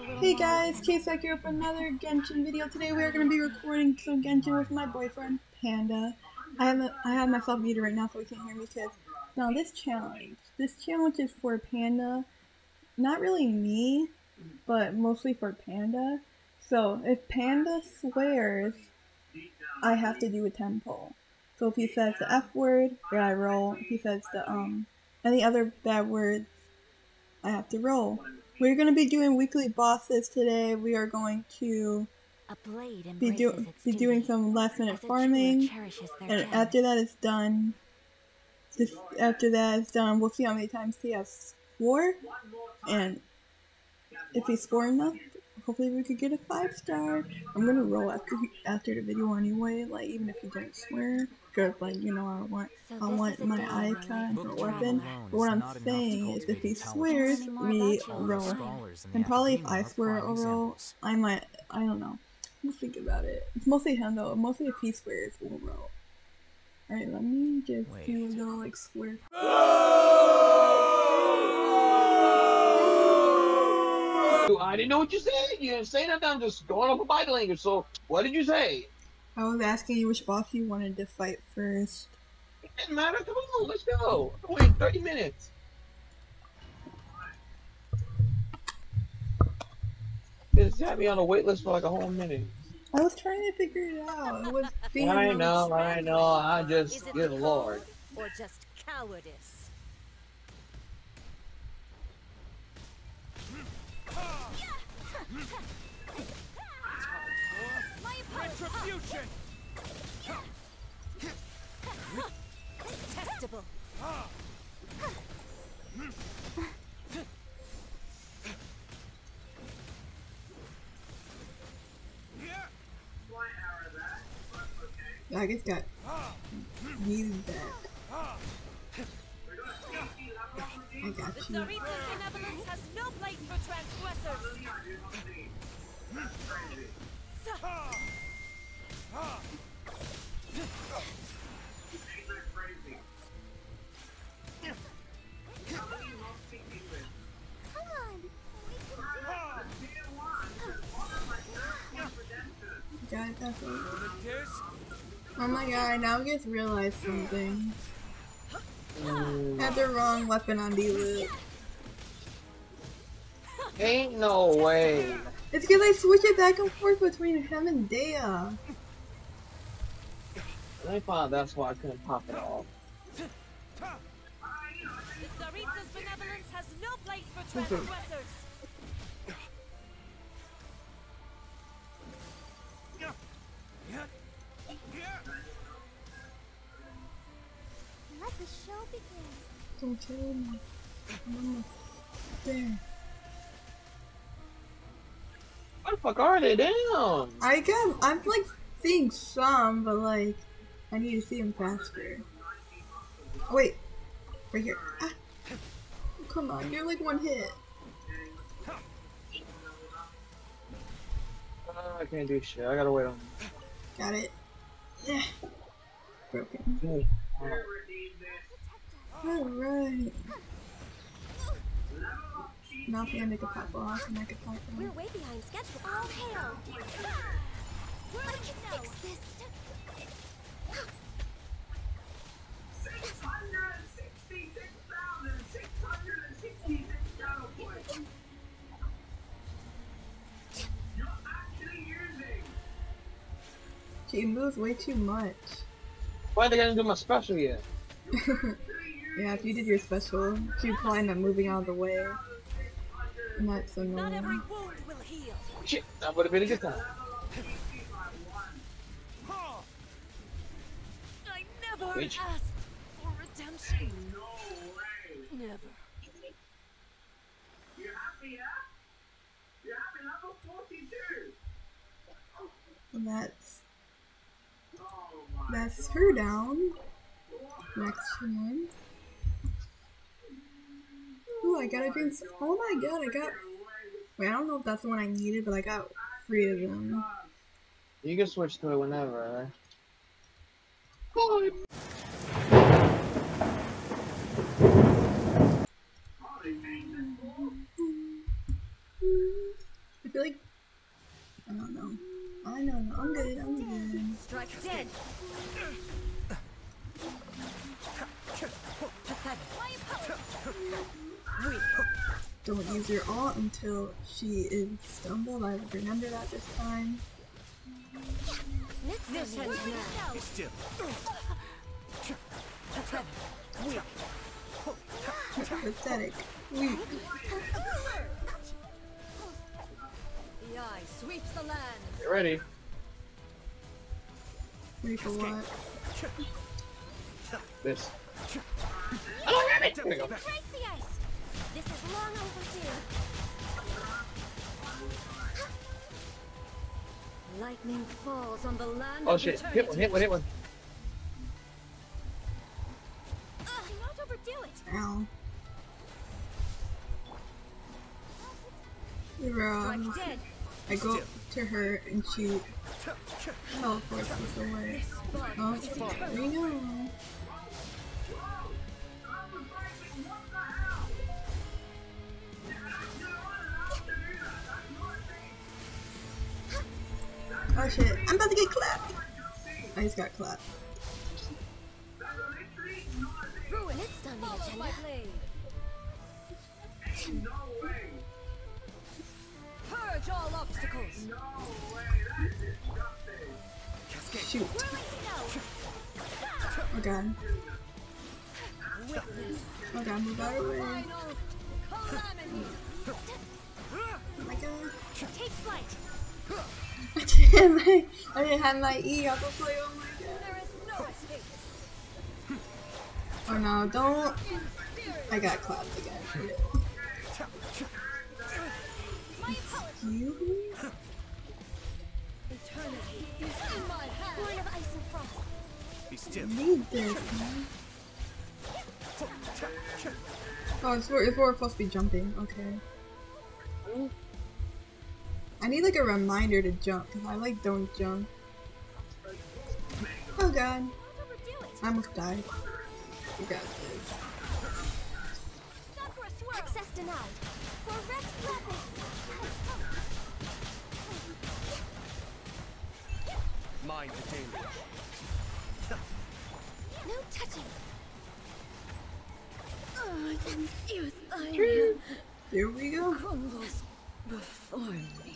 Hey guys, Chase back here with another Genshin video. Today we are going to be recording some Genshin with my boyfriend, Panda. I have myself muted right now so he can't hear me because, now this challenge is for Panda. Not really me, but mostly for Panda. So if Panda swears, I have to do a tempo. So if he says the F word, then I roll. If he says the any other bad words, I have to roll. We're going to be doing weekly bosses today. We are going to be doing some last minute farming. And after that is done, we'll see how many times he has swore. And if he scored enough, hopefully we could get a 5-star. I'm gonna roll after the video anyway, like even if he didn't swear, because like you know I want my icon or weapon. But what I'm saying is if he swears, we roll. And probably if I swear I'll roll, I don't know. We'll think about it. It's mostly him though. Mostly if he swears, we'll roll. Alright, let me just do a little like swear. I didn't know what you said. You didn't say nothing. I'm just going off a body language. So, what did you say? I was asking you which boss you wanted to fight first. It didn't matter. Come on, let's go. Wait 30 minutes. It's had me on a wait list for like a whole minute. I was trying to figure it out. It was being I know. I just, good lord. Or just cowardice. Retribution! Testable. I just got needed back. I got you. Zarita's benevolence has no place for transgressors. Got it, that's right. Oh my god, I now just realized something. Had the wrong weapon on D-Lip. Ain't no way. It's because I switch it back and forth between him and Dea. I thought that's why I couldn't pop it off. Zarita's benevolence has no place for transgressors. Let the show begin. Don't tell me. I'm almost there. What the fuck are they? Damn! I'm like seeing some, but like, I need to see them faster. Oh, wait. Right here. Ah. Oh, come on, you're like one hit. I can't do shit. I gotta wait on you. Got it. Yeah. Broken. Hey. Alright. Now Panda can pop off and I can pop We're off. way behind schedule. All hail. I can fix this. 666,666 battle points. You're actually using. She moves way too much. Why are they gonna do my special yet? Yeah, if you did your special, she'd probably end up moving out of the way. And that's Not every annoying. wound will heal. Shit, that would have been a good time. I never Bitch. asked for redemption. No way. Never. You happy, huh? You happy? Level 42. And Oh my. that's her down. Next one. Ooh, I got a drink. Oh my god, I got. Wait, I don't know if that's the one I needed, but I got 3 of them. You can switch to it whenever, right? feel like I don't know. I don't know. I'm good. I'm good. Strike dead. Don't use your ult until she is stumbled. I remember that this time. This has now. Be still. Pathetic. Weak. The eye sweeps the land. Get ready. Wait for what? This. Oh, rabbit! There we go. Embrace the ice. This is long overdue. Lightning falls on the land. Oh of shit! eternity. Hit one! Do not overdo it. Ow. Strike dead. I go to her and she teleports us away. Oh, we know. Oh shit, I'm about to get clapped. I just got clapped. Ruin it's on the agenda. My blade. No way. Purge all obstacles. No way. That is disgusting. Shoot. Snow. Oh god. Witness Oh god, move out of the way. final calamity. Oh my god. Take flight. I didn't have my E up to play. Oh my god. There is no escape. Oh no, don't. I got clapped again. My apologies. You? Eternity is in my hand. Born of ice and frost. Be still. Need this, man. Oh, it's we're supposed to be jumping. Okay. I need like a reminder to jump because I like don't jump. Oh god. Do not overdo it. I almost died. You got this. Sakura swirl. Access denied. For Rex Lapis. Mind the danger. No touching. Youth I Here we go. crumbles before me.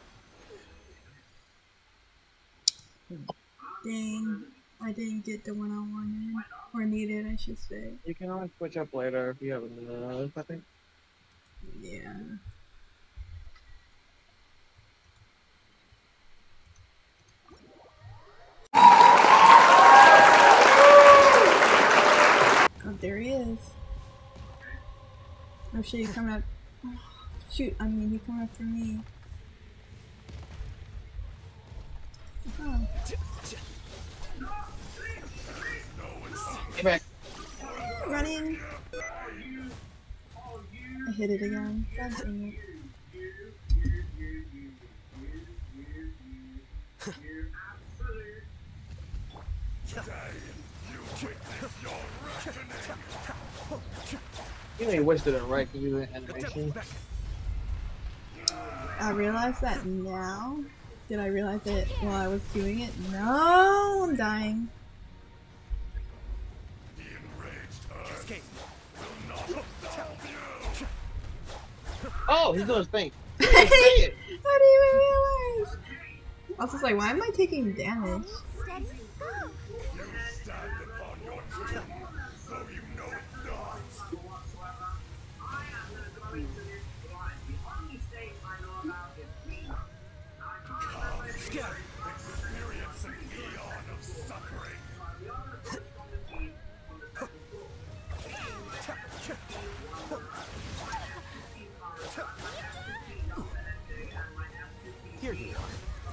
Dang. I didn't get the one I wanted. Or needed, I should say. You can always switch up later if you have enough, I think. Yeah. Oh, there he is. Oh shit, he's coming up. Oh, shoot, I mean, he's coming up for me. Oh. Get back. Running. I hit it again. God dang it. You know you wasted it, right? Because you did animation. I realized that now. Did I realize it while I was doing it? No, I'm dying. Escape. Oh, he's doing his thing. I didn't even realize. I was just like, why am I taking damage? Steady. Go. Scatter. Here you are.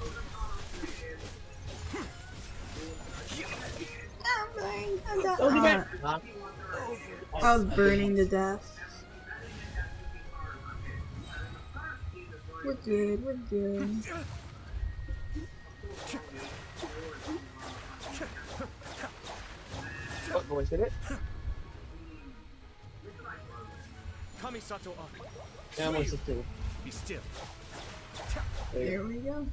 I'm dying. I'm dying. Don't do that. Huh? I was burning to death. We're good. We're good. Oh, boys, hit it? Kamisato up. Yeah, I'm listening to it. Be still. There we go.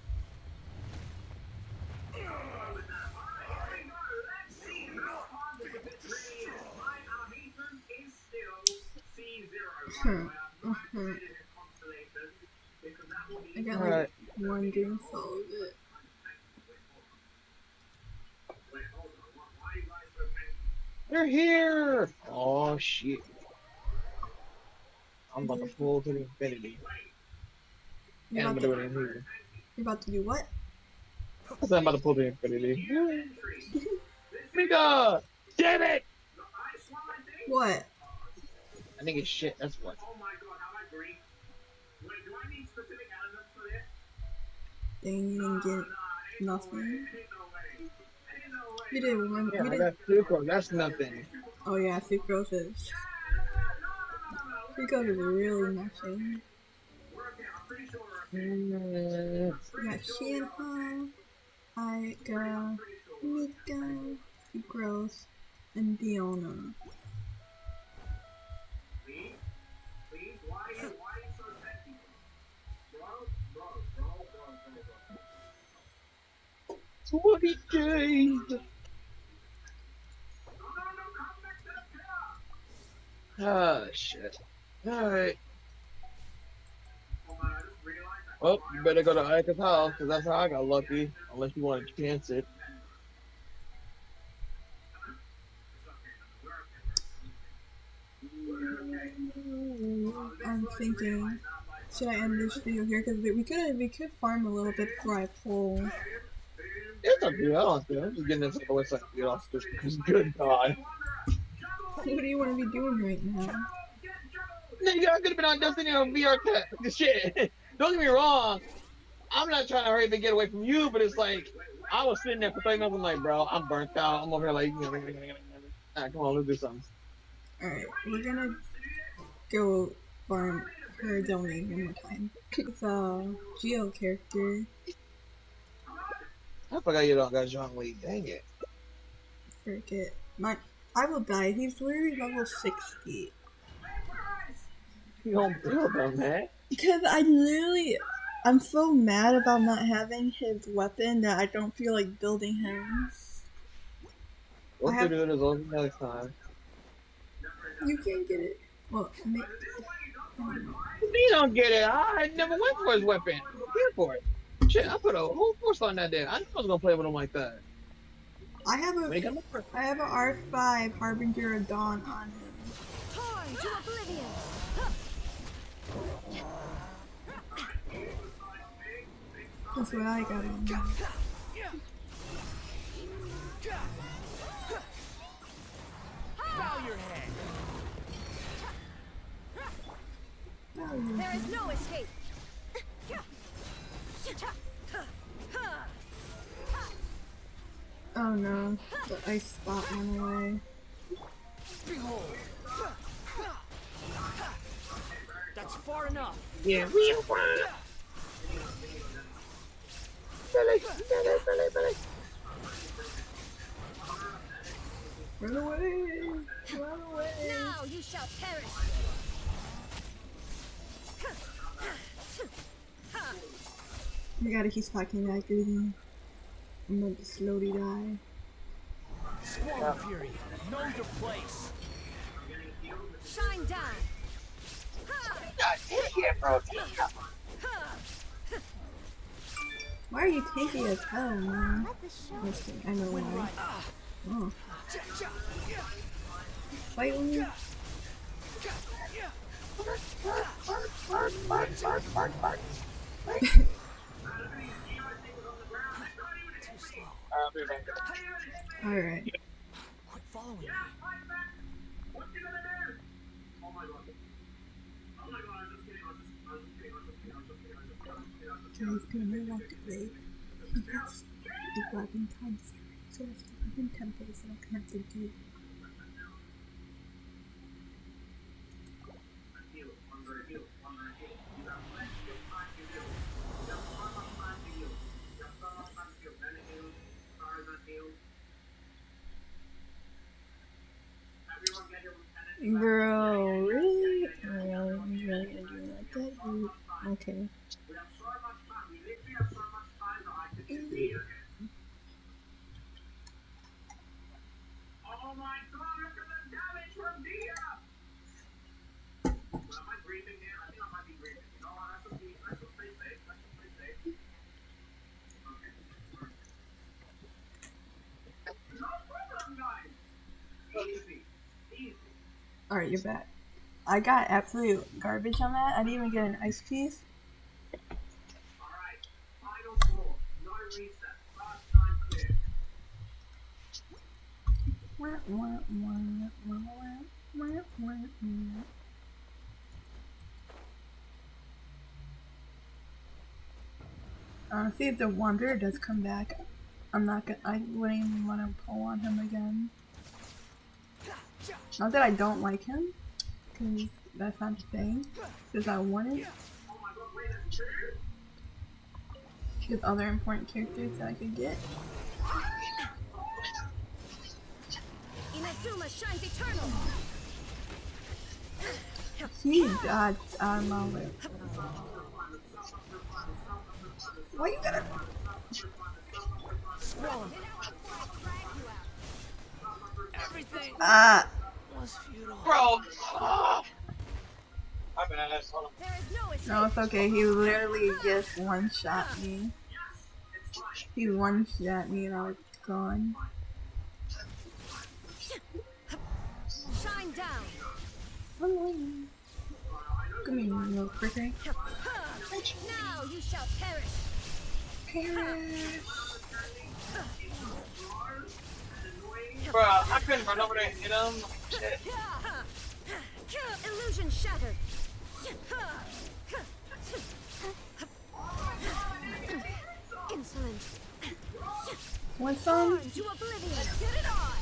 I got like one game solve it. They're here! Oh shit. I'm about to pull to the infinity. And I'm gonna do it in here. You're about to do what? I said I'm about to pull to the infinity. Mika! Damn it! What? I think it's shit, that's what. Dang, you didn't get nothing. You did one. Yeah, You I did. got sucrose, that's nothing. Oh yeah, sucrose is. Sucrose is really nothing. We got Shanha, Ayaka, Mika, sucrose, and Diona. What he did? Ah, shit. Alright. Well, you better go to Ayaka's house, because that's how I got lucky. Unless you want to chance it. I'm thinking, should I end this video here? Because we could farm a little bit before I pull. It's up to you, I don't care. I'm just getting this away so I can get off just because good God. What do you want to be doing right now? Nigga, I could have been on Destiny on VR tech. Shit. Don't get me wrong. I'm not trying to hurry to get away from you, but it's like, I was sitting there for 30 minutes. I'm like, bro, I'm burnt out. I'm over here like, alright, come on, let's do something. Alright, we're gonna go farm her domain one more time. It's a Geo character. I forgot you don't got John Lee. Dang it. Frick it. I will die. He's literally level 60. You don't build them, man. Because I'm so mad about not having his weapon that I don't feel like building him. What to do it is all next time. You can't get it. Well, You don't get it. I never went for his weapon. I'm here for it. Shit, I put a whole force on that there. I knew I was gonna play with him like that. I have an R5 Harbinger of Dawn on him. Torn to oblivion. That's what I got on him. Bow your head. There is no escape. Oh no, the ice spot went away. Behold. That's far enough. Yeah, we are. Billy. Run away! Run away! Now you shall perish. Oh my god, he's packing that greedy. I'm going to slowly die. Swarm Fury, know your place. Shine down. Why are you tanky as hell, man? Just kidding, I know why. Oh. Fight with me? Alright. Quit following me. So he's gonna walk away. He has the dragon times. So I have to give him temples and I can't think of. Bro, really? Really? You really gonna do me like that? Okay. Oh my god, look at the damage from Dia! Well, am I breathing here? I think I might be breathing. You know what? Let's just play safe. Let's just play safe. Okay. No problem, guys! Easy. Easy. Alright, you're back. I got absolute garbage on that. I didn't even get an ice piece. Alright. Final score. No reset. Last time clear. Honestly, if the Wanderer does come back, I wouldn't even want to pull on him again. Not that I don't like him, because that's not the thing, because I want it. There's other important characters that I could get. Inazuma shines eternal. He dodged out of my way. Why you gotta... Everything was futile. Bro! My bad. Hold on. There is no escape. No, it's okay. He literally just one-shot me. He one-shot me and I was gone. Shine down. Come here, you little pricker. Now you shall perish. Perish. Bro, I couldn't run over there and hit him. Shit. Illusion shattered. Insolent. What's on? Burn to oblivion. Get it on.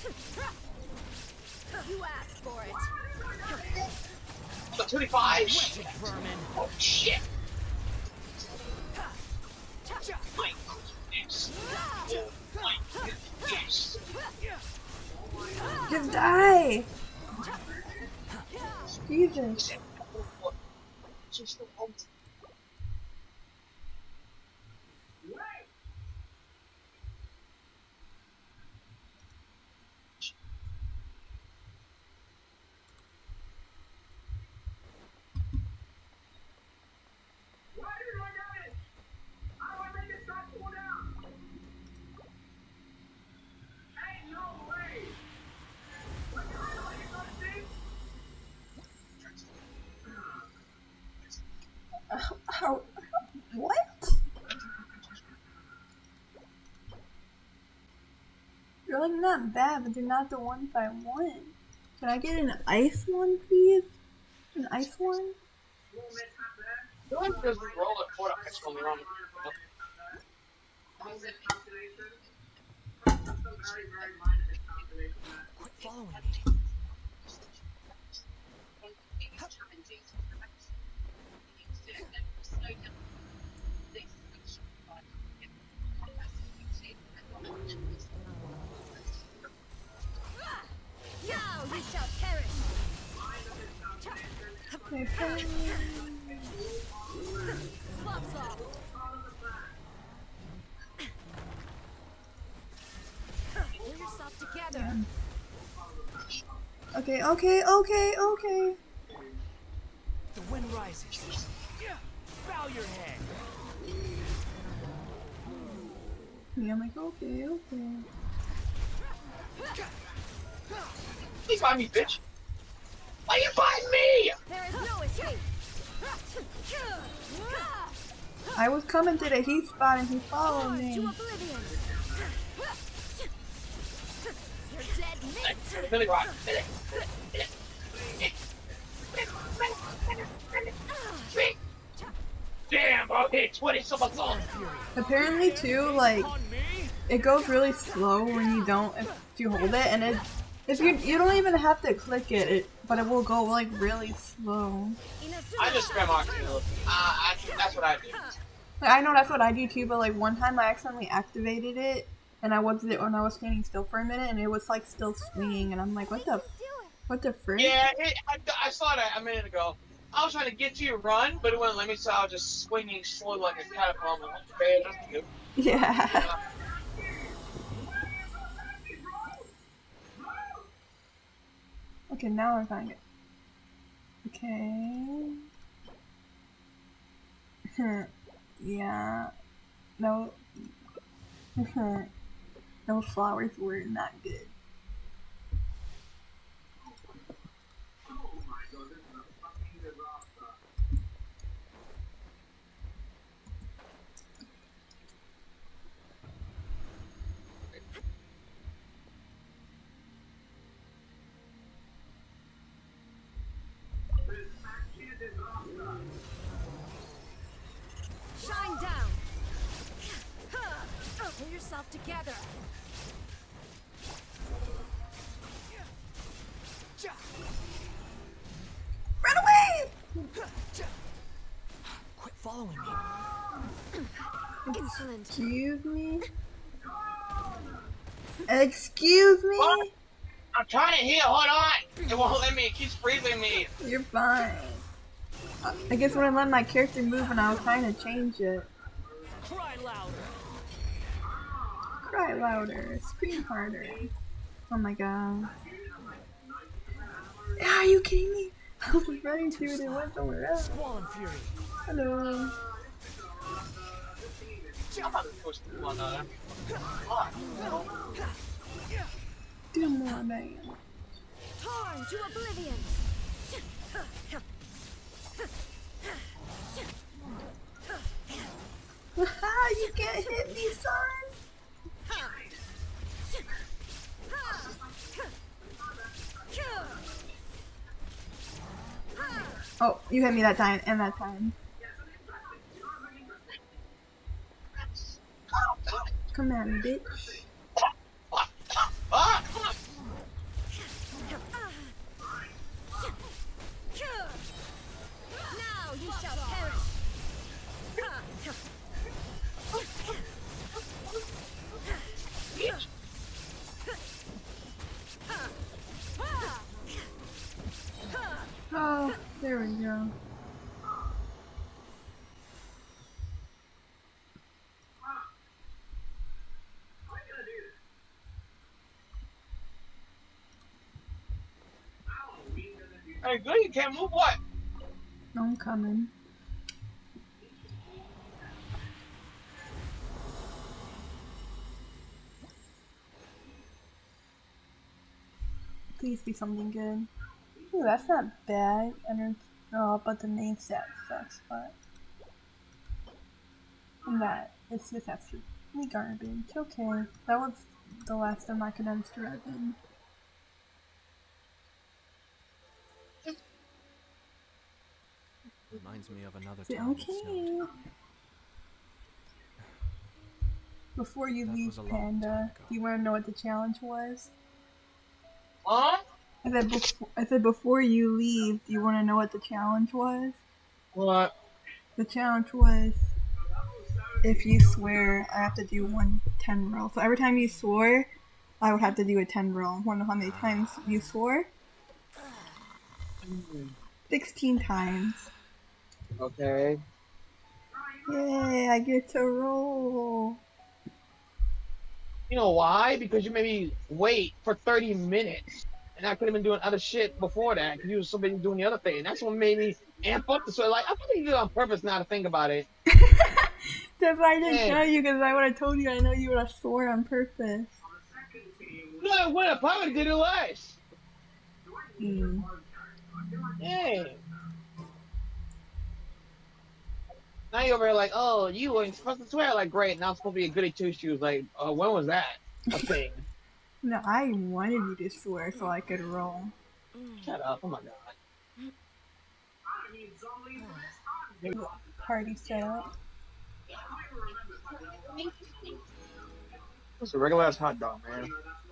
You asked for it. The 25! Vermin. Oh shit! My goodness. Oh my goodness. Just die! Jesus. Why did I get it? How do I make this not fall down? Ain't no way! What the hell are you gonna see? How? What? They're like not bad, but they're not the ones I want. Can I get an ice one, please? An ice one? Small mishap there. No one does roll at 4 that's going on. Small miscalculation. Just a very, very minor miscalculation there. Quit following me. Now you shall perish. Okay, Gloves off. Pull yourself together. okay. The wind rises. Bow your head. Yeah, I'm like, okay. Please find me, bitch! Why you find me? There is no escape. I was coming to the heat spot and he followed Burn me. to oblivion. You're dead meat. Billy Rock. Damn, okay, 20 so much long. Apparently too, like, it goes really slow when you don't, if you hold it, and if you don't even have to click it, but it will go like really slow. I just spam R2. That's what I do. Like, I know that's what I do too, but like one time I accidentally activated it, and I was standing still for a minute, and it was like still swinging, and I'm like, what the frick? Yeah, I saw that a minute ago. I was trying to get to you run, but it wouldn't let me, so I was just swinging slow like a catapult. I'm like, okay, that's cute. Yeah. Okay, now we're finding it. Okay. Yeah. No. Those flowers were not good. Shine down. Pull yourself together. Run away! Quit following me. Insolent. Excuse me? Excuse me? What? I'm trying to heal, hold on! It won't let me, it keeps freezing me. You're fine. I guess when I let my character move and I was trying to change it. Cry louder. Cry louder. Scream harder. Oh my god. Are you kidding me? I was running to it and went somewhere else. Squall and fury. Hello. I'm about to push this one on. Do more damage. Torn to oblivion. You can't hit me, son! Oh, you hit me that time, and that time. Come at me, bitch. Ah! Now you shall perish. Oh, there we go. Hey, good, you can't move what? I'm coming. Please be something good. Ooh, that's not bad. Oh, but the main stat sucks, but... And that, it's just absolutely garbage. Okay, that was the last time I could enter resin. Reminds me of another Is it time. okay? Before you That leave, was a long Panda, time ago. do you want to know what the challenge was? Huh? I said before you leave, do you want to know what the challenge was? What? The challenge was, if you swear, I have to do 10 roll. So every time you swore, I would have to do a 10 roll. Wanna know how many times you swore? 16 times. Okay. Yay, I get to roll. You know why? Because you made me wait for 30 minutes. And I could have been doing other shit before that because you was so busy doing the other thing. And that's what made me amp up the sweat. Like, I probably did it on purpose now to think about it. That's why I didn't Man. tell you, because I would have told you. I know you would have swore on purpose. No, I would have probably did it less. Hmm. Yeah. Now you're over here like, oh, you weren't supposed to swear. Like, great. Now I'm supposed to be a goody two shoes. Like, when was that a thing? No, I wanted you to swear so I could roll. Shut up. Oh my god. Party set up. It's a regular ass hot dog, man.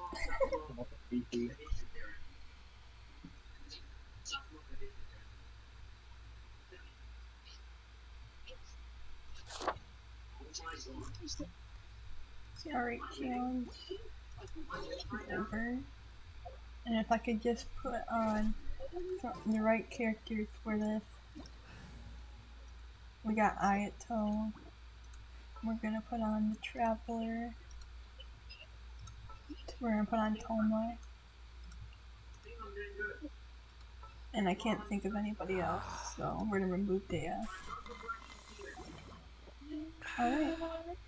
Alright, challenge is over. And if I could just put on the right characters for this. We got Ayato. We're gonna put on the Traveler. We're gonna put on Toma. And I can't think of anybody else, so we're gonna remove Dea. Alright.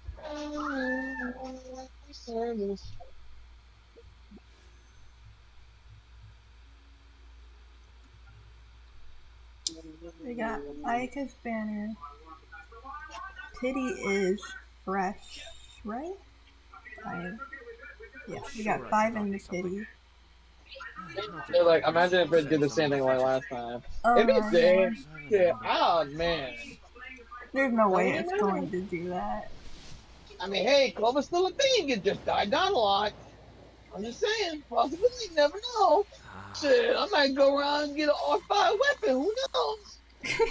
We got Ayaka's banner. Pity is fresh, right? 5. Yeah, we got 5 in the pity. They're like, imagine if it did the same thing like last time. Oh If it's my dead, gosh. yeah, oh man. There's no way it's going to do that. I mean, hey, Clover's still a thing. It just died down a lot. I'm just saying, possibility, you never know. Shit, I might go around and get an R5 weapon. Who knows?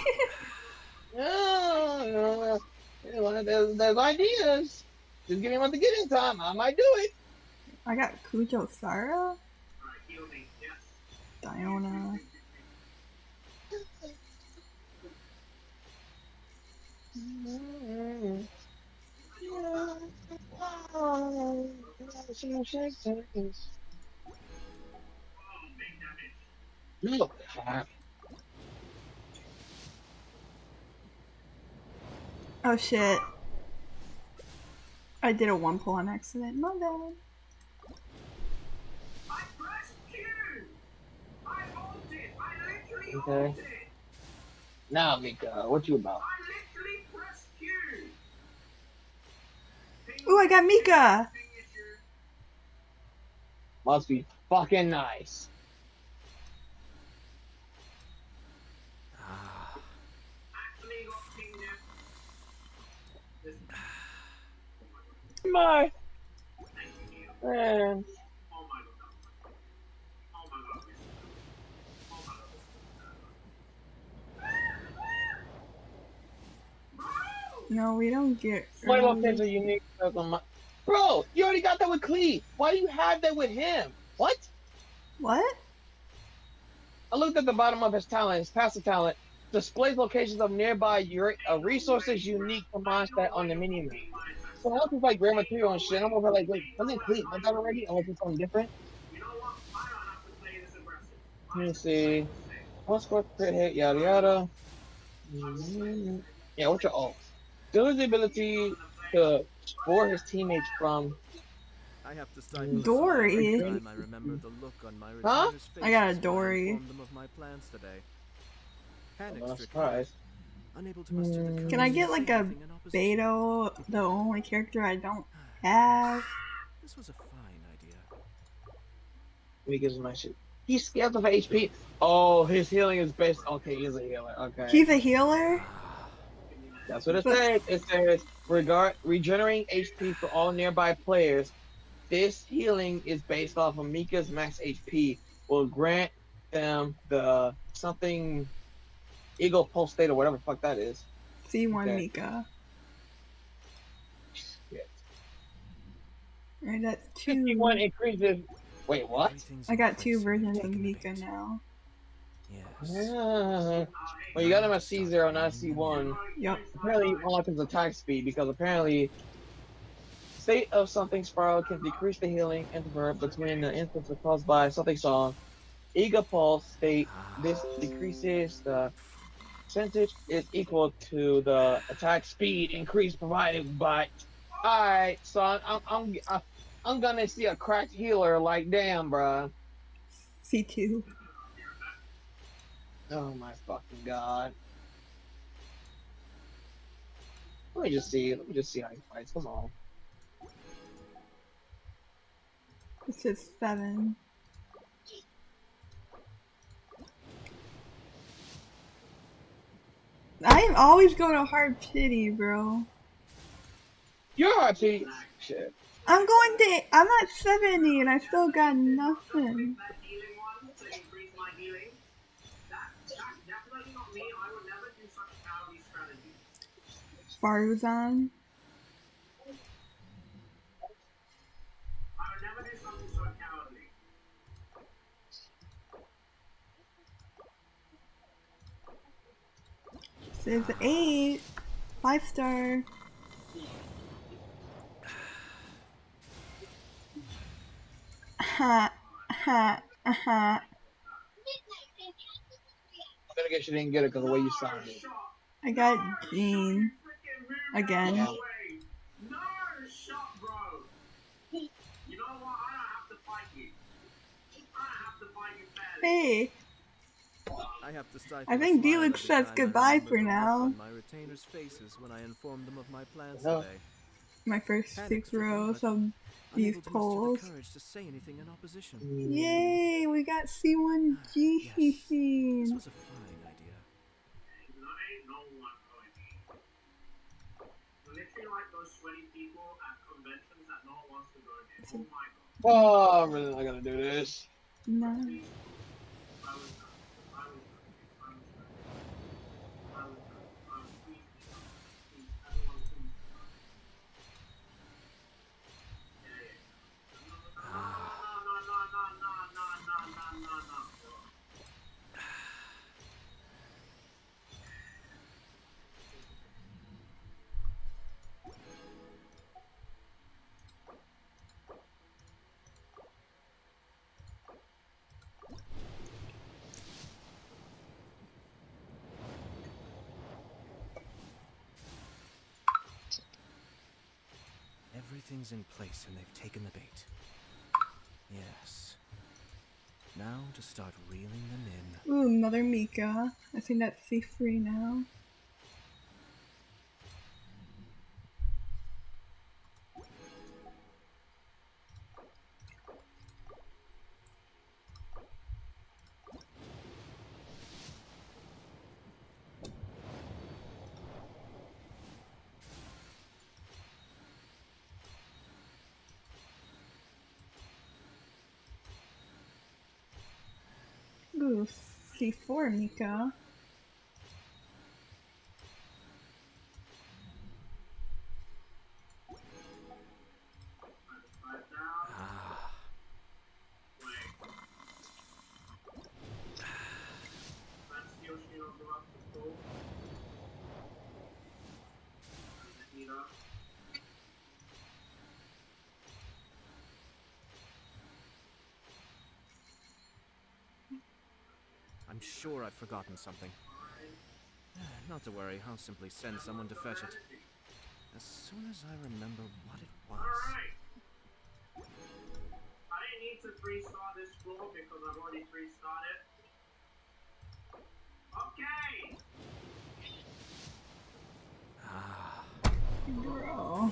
Yeah, there's ideas. Just give me one to get in time. I might do it. I got Kujo Sara, Diona. Look. Oh shit. I did a 1 pull on accident. My bad. Okay. Now, Mika, what you about? Ooh, I got Mika! Must be fucking nice. My man. No, we don't get. My locations are unique. Bro, you already got that with Clee. Why do you have that with him? What? What? I looked at the bottom of his talent, his passive talent. Displays locations of nearby resources unique to monster on the menu. So how is like rare material and shit? I'm over like, wait, wasn't Clee on that already? Unless it's something different. Let me see. One score crit hit, yada yada. Yeah, what's your ult? Still has the ability to score his teammates from. I have to stifle Dory. a sigh every time I remember the look on my Huh? retainers' I got a faces when I Dory. informed them of my plans today. I'm not Panic-stricken, surprised. unable to muster the Can I courage get to like say a anything in opposition. Beto, the only character I don't have? This was a fine idea. Let me give him my shit. He's scared of HP. Oh, his healing is based. Okay, he's a healer. Okay. He's a healer? That's what it says. It says regenerating HP for all nearby players. This healing is based off of Mika's max HP. Will grant them the something Eagle Pulse State or whatever the fuck that is. C1 Okay. Mika. Shit. Alright, that's 2. 51 increases. Wait, what? Everything's I in got place 2 and versions of taking a Mika bait. now. Yes. Well, you got him at C0, not C1. Yup. Apparently, you unlock his attack speed because apparently, state of something spiral can decrease the healing interval between the instances caused by something song. Ega Pulse state this decreases the percentage is equal to the attack speed increase provided by. Alright, so I'm gonna see a cracked healer like damn, bruh. C2. Oh my fucking god. Let me just see how he fights. Come on. This is 7. I'm always going to hard pity, bro. You're RP. Shit. I'm at 70 and I still got nothing. Faruzan. This is 8. 5-star. Ha ha ha. I'm gonna guess you didn't get it because of the way you sounded. I got Jean again. Yeah. No shot, bro. You know what? I don't have to fight you. I don't have to fight you fairly. Hey, I have to stifle I think a smile Felix every says time I goodbye remember for the look now. on my retainers' faces when I informed them of my plans Oh. today. My first 6 Panic-stricken, rows but of these unable to muster the polls. courage to say anything in opposition. Yay, we got C1 Yes, this Jean. was a fine idea. Ain't no one going to. Literally like those sweaty people at conventions that no one wants to go to. Oh my god. Oh, I'm really not gonna do this. No. I was done. I was done. Please, everyone please. No. Everything's in place and they've taken the bait. Yes. Now to start reeling them in. Ooh, another Mika. I think that's C3 now. Ooh, C4 Mika. I'm sure I've forgotten something. Not to worry, I'll simply send someone to fetch it. As soon as I remember what it was. Alright. I didn't need to 3-star this floor because I've already 3-starred it. Okay! Bro.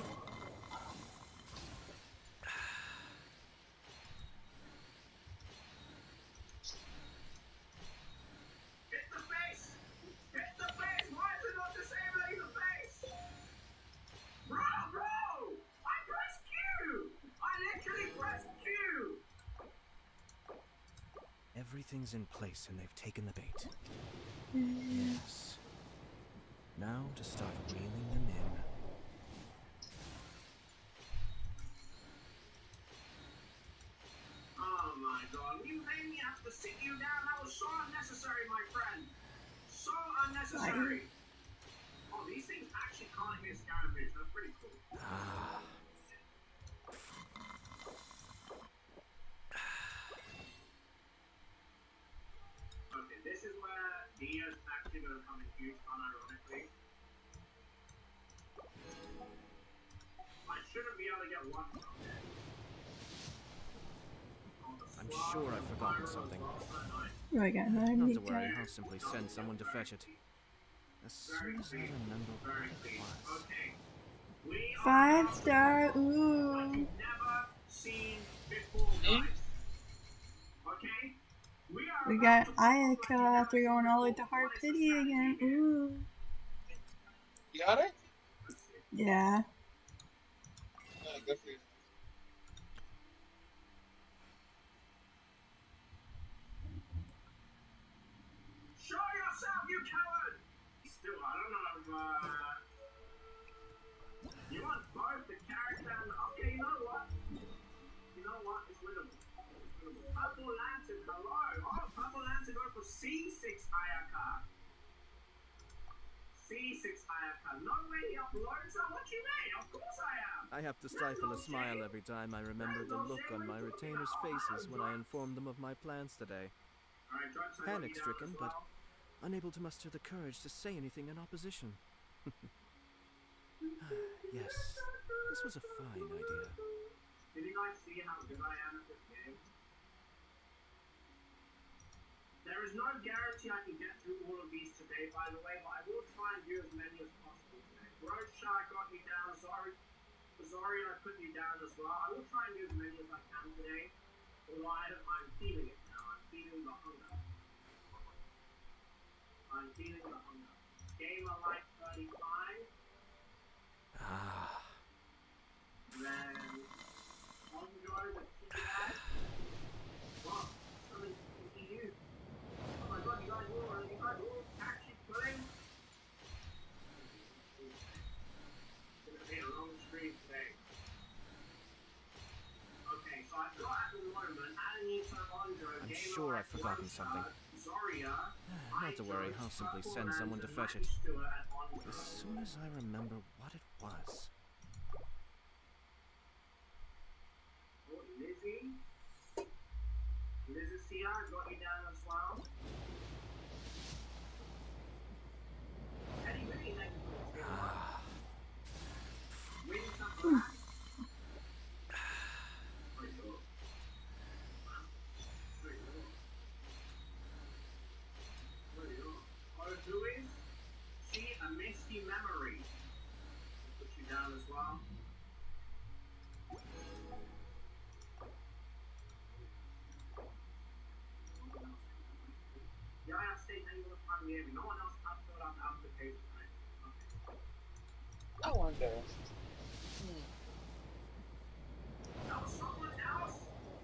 Hit the face! Hit the face! Why is it not disabling the face? Bro! I pressed Q! I literally pressed Q! Everything's in place and they've taken the bait. Yes. Now to start reeling them in. Oh my god, you made me have to sit you down. That was so unnecessary, my friend. So unnecessary. Oh, these things actually can't hit Scaramuch. That's pretty cool. Okay, this is where Dia's actually going to come in huge, unironically. I shouldn't be able to get one from there. I'm sure I've forgotten something. Oh, I got another Not to worry, Mika. I'll simply send someone to fetch it. As soon as I remember what it was. Okay. We are 5-star, what ooh. you've never seen before, guys. Okay? We got Ayaka after going all the way to Hard Pity again. Ooh. You got it? Yeah. Yeah, good for you. Show yourself, you coward! Still, I don't know if, you want both the character and... Okay, you know what? It's winnable. Purple Lantern, hello! Oh, Purple Lantern go for C6 Ayaka. C6 Ayaka. No way he uploads that. What you mean? Of course I am. I have to stifle a smile every time I remember the look on my retainers' faces when I informed them of my plans today. Alright, Drugs, I got you down Panic-stricken, as but well. unable to muster the courage to say anything in opposition. Yes, this was a fine idea. Did you guys see how good I am at this game? There is no guarantee I can get through all of these today, by the way, but I will try and do as many as possible today. Rocha got me down, Zarya put me down as well. I will try and do as many as I can today, although I'm feeling it now. I'm feeling the hunger. I'm feeling the hunger. Game of Life 35. Ah. Then Enjoy with TI. Wow, something to you. Oh my god, you guys all actually playing? It's gonna be a long stream today. Okay, so I've got at the moment Anita Andro, I'm sure I've forgotten something. Not to worry, I'll simply send someone to fetch it. As soon as I remember what it was. Lizzie Sia got you down as well. Eddie Winnie then win some back. Who is? See a misty memory. Put you down as well. Yeah, I stay hanging with my name. No one else has filled out the application, right? Okay. I wonder. That was someone else?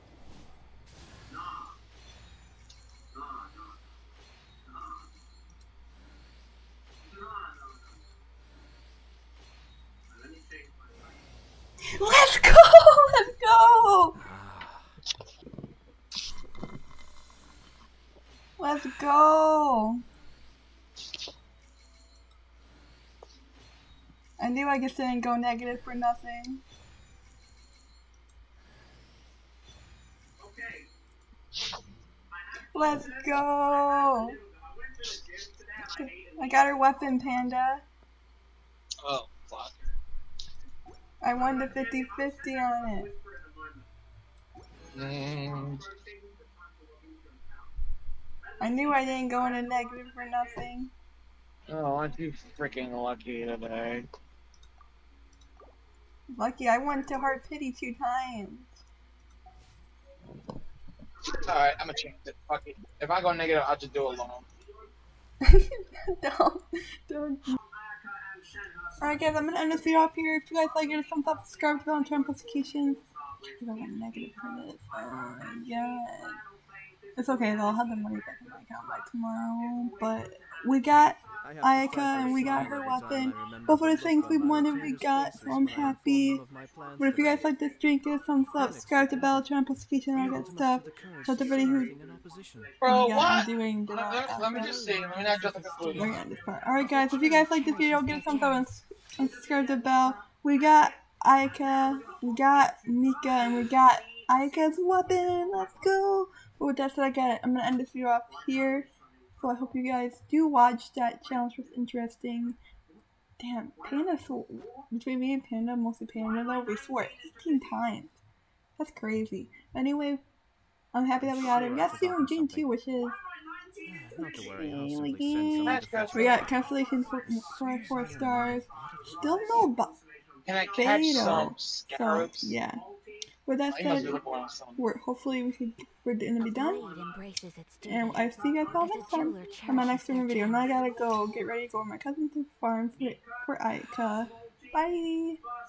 Nah. Let me take my life. Let's go! Let's go! Let's go! I knew I just didn't go negative for nothing. Okay. Let's go! I got her weapon, Panda. Oh, fuck. I won the 50-50 on it. I knew I didn't go in a negative for nothing. Oh, aren't you freaking lucky today? Lucky, I went to Hard Pity 2 times. Alright, I'm gonna change it. Fuck it. If I go negative, I'll just do it alone. Don't. Alright guys, I'm gonna end this video off here. If you guys like it, a thumbs up, subscribe to the bell, and turn on notifications. I went negative for this. Oh my god. It's okay though, I'll have the money back in my account by tomorrow. But we got Ayaka and we got her weapon. Both of the things we wanted we got, so I'm happy. But if you guys like this stream, give a thumbs up, subscribe to the bell, turn on notifications, and all that stuff. So everybody who Bro, what? doing Let me just say, let me not jump the conclusion. Alright guys, if you guys like this video, give a thumbs up and subscribe to the bell. We got Ayaka, we got Mika, and we got Ayaka's weapon. Let's go! But with that said, I'm gonna end this video off here. So I hope you guys do watch that challenge. Was interesting. Damn, Panda, so between me and Panda, mostly Panda though, we swore 18 times. That's crazy. Anyway, I'm happy that we got it. We got Sue and Jane too, which is Not to worry, I'll simply send someone to fetch we it. got cancellation for 4 stars. Still no Can I catch beta. some So scarabs? yeah. With that I must said, be looking for some. we're gonna be done. It embraces its And I see you guys all next time on my next streaming video. Now I gotta go get ready to go with my cousin to farm for Ayaka. Bye!